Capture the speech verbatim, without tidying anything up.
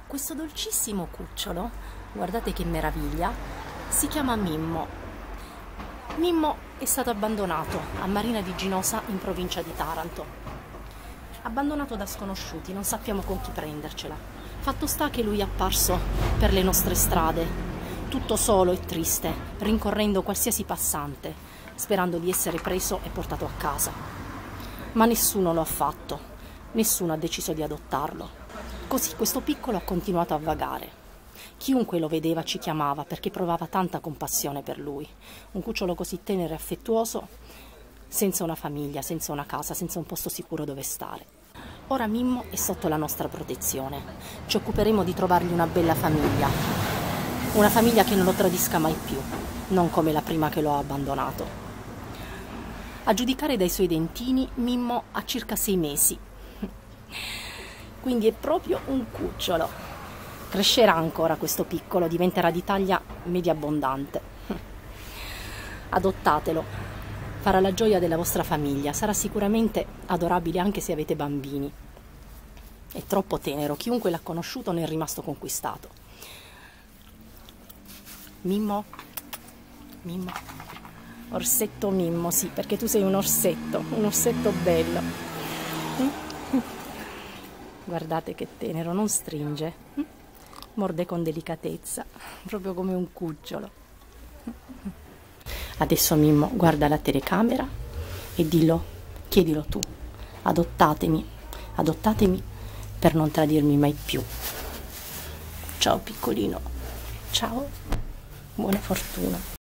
Questo dolcissimo cucciolo, guardate che meraviglia, si chiama Mimmo. Mimmo è stato abbandonato a Marina di Ginosa in provincia di Taranto. Abbandonato da sconosciuti, non sappiamo con chi prendercela. Fatto sta che lui è apparso per le nostre strade, tutto solo e triste, rincorrendo qualsiasi passante, sperando di essere preso e portato a casa. Ma nessuno lo ha fatto, nessuno ha deciso di adottarlo. Così questo piccolo ha continuato a vagare. Chiunque lo vedeva ci chiamava perché provava tanta compassione per lui. Un cucciolo così tenero e affettuoso, senza una famiglia, senza una casa, senza un posto sicuro dove stare. Ora Mimmo è sotto la nostra protezione. Ci occuperemo di trovargli una bella famiglia. Una famiglia che non lo tradisca mai più, non come la prima che lo ha abbandonato. A giudicare dai suoi dentini, Mimmo ha circa sei mesi. Quindi è proprio un cucciolo. Crescerà ancora questo piccolo, diventerà di taglia media abbondante. Adottatelo, farà la gioia della vostra famiglia, sarà sicuramente adorabile anche se avete bambini. È troppo tenero, chiunque l'ha conosciuto ne è rimasto conquistato. Mimmo, Mimmo, orsetto Mimmo, sì, perché tu sei un orsetto, un orsetto bello. Guardate che tenero, non stringe, morde con delicatezza, proprio come un cucciolo. Adesso Mimmo guarda la telecamera e dillo, chiedilo tu, adottatemi, adottatemi per non tradirmi mai più. Ciao piccolino, ciao, buona fortuna.